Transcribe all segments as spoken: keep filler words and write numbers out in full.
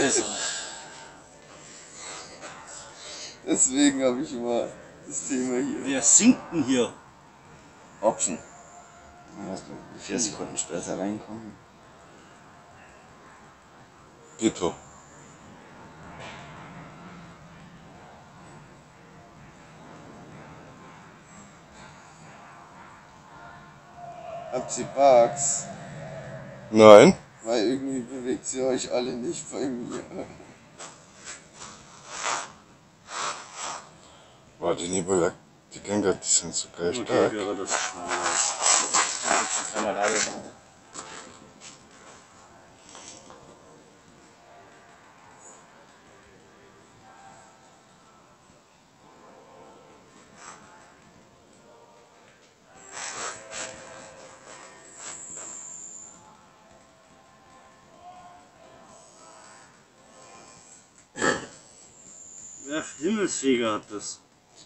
Also. Deswegen habe ich immer das Thema hier. Wer singt denn hier? Option. Lass mal vier Sekunden später reinkommen. Pietro. Habt ihr Bugs? Nein. Weil irgendwie bewegt ihr euch alle nicht bei mir. Boah, die Nebula, die Gänger, die sind so geil stark. Okay, wäre das schon mal. Wer Himmelsfeger hat das?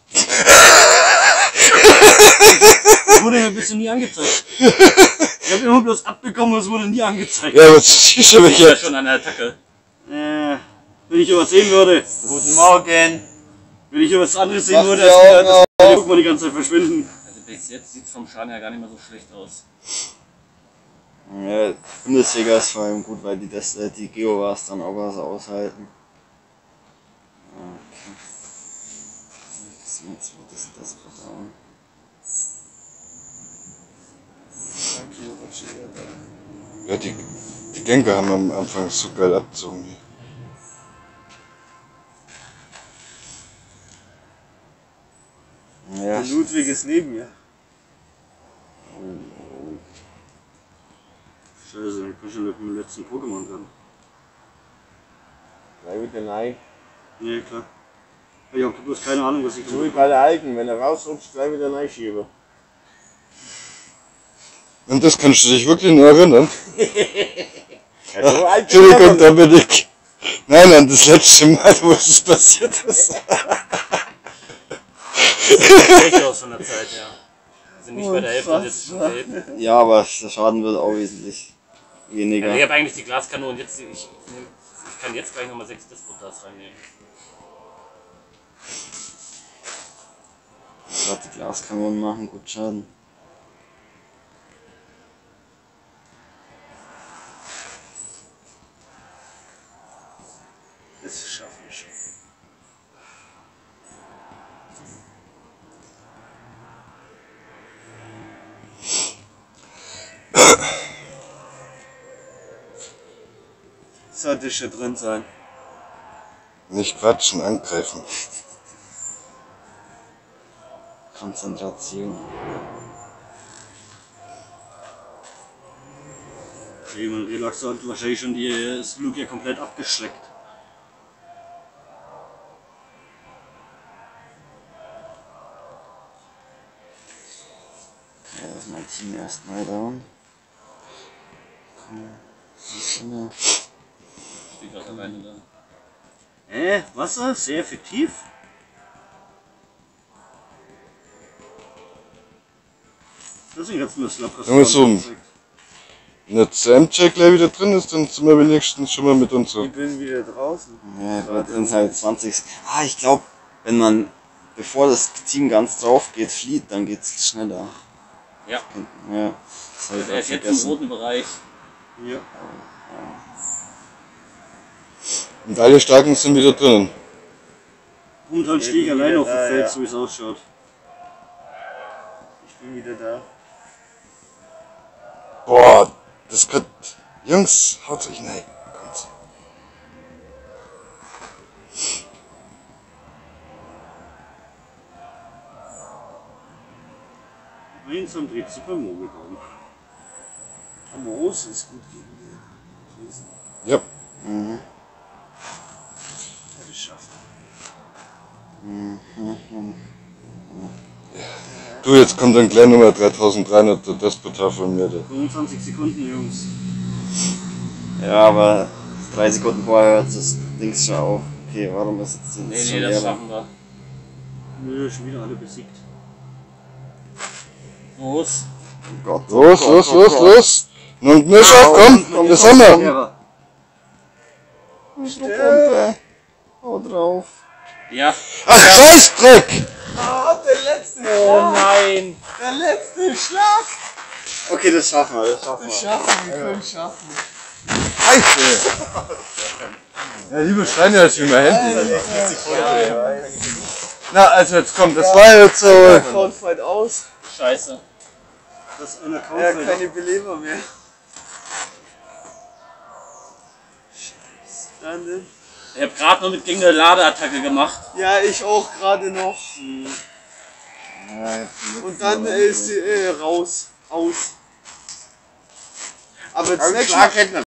Das wurde mir ein bisschen nie angezeigt. Ich habe immer bloß abbekommen und es wurde nie angezeigt. Ja, aber das ist schon Das ist ja welche. schon eine Attacke. Äh, wenn ich was sehen würde. Guten Morgen! Wenn ich was anderes sehen Mach würde, die als Augen das das guck mal die ganze Zeit verschwinden. Also bis jetzt sieht es vom Schaden ja gar nicht mehr so schlecht aus. Ja, Bundesliga ist vor allem gut, weil die, das, die Geowars dann auch was aushalten. Okay. Jetzt wird das das verdauen. Ja, die, die Gänger haben am Anfang so geil abgezogen. Ja, Der Ludwig ist neben mir. Scheiße, dann kann ich ja mit dem letzten Pokémon ran. Bleib wieder rein. Nee, klar. Ich hab bloß keine Ahnung, was ich So wie tue. bei der Alten, wenn er rausrutscht, gleich wieder reinschieben. Und das kannst du dich wirklich nur erinnern? Ja, so alt Entschuldigung, Dominik. Nein, an das letzte Mal, wo es passiert ist. Echt aus von der Zeit, ja. Wir sind nicht bei der Hälfte und jetzt schon der Hälfte. ja, aber der Schaden wird auch wesentlich weniger. Also ich habe eigentlich die Glaskanone und jetzt, ich, ich, nehm, ich kann jetzt gleich nochmal sechs Despotas reinnehmen. Gerade die Glaskanonen machen gut Schaden. Das schaffen wir schon. Sollte schon drin sein. Nicht quatschen, angreifen. Konzentration. Jemand Relax hat wahrscheinlich schon die, das Flug ja komplett abgeschreckt. Ja, das ist mein Team erstmal down. Komm, was immer. Steht gerade alleine da. Äh, Wasser? Sehr effektiv. Deswegen hat's nur Slap Sagen wir so, wenn jetzt der M-Check gleich wieder drin ist, dann sind wir wenigstens schon mal mit unserer. Ich bin wieder draußen. Ja, da sind halt zwanzig. Ah, ich glaube, wenn man, bevor das Team ganz drauf geht, flieht, dann geht's schneller. Ja. Ja, das habe ich Er auch ist jetzt im vergessen. roten Bereich. Ja. Und alle Starken sind wieder drinnen. Momentan stehe ich alleine auf dem da, Feld, ja. so wie es ausschaut. Ich bin wieder da. Boah, das könnte. Jungs, haut euch rein. Kommt. Einsam dreht sich beim Mogelbaum. Aber Rose ist gut gegen die Riesen. Ja. Mhm. Hat es geschafft. Du, jetzt kommt dann gleich Nummer dreitausenddreihundert, der Despotar von mir. Der. fünfundzwanzig Sekunden, Jungs. Ja, aber drei Sekunden vorher hört das Ding schon auf. Okay, warum ist jetzt Nee, jetzt nee, schon das leer? schaffen wir. Nö, schon wieder alle besiegt. Los. Oh Gott, Los, oh los, Gott, los, oh Gott. los! Und mir schon, komm, komm, das haben wir! Ja. Ja. Ach, Scheißdreck! Ah, der letzte Oh nein. Der letzte Schlag! Okay, das schaffen wir, das schaffen wir. Das schaffen wir, können schaffen. Scheiße! Ja, liebe Steine, das ist mir Handy. Na, also jetzt kommt, das war jetzt so. Crowdfight aus. Scheiße. Das ist eine Ja, Crowdfight. keine Beleber mehr. Scheiße. Dann, Ich hab gerade noch mit gegen eine Ladeattacke gemacht. ja, ich auch gerade noch. Und dann ist sie äh, raus. Aus. Aber Schlag Snack hätten wir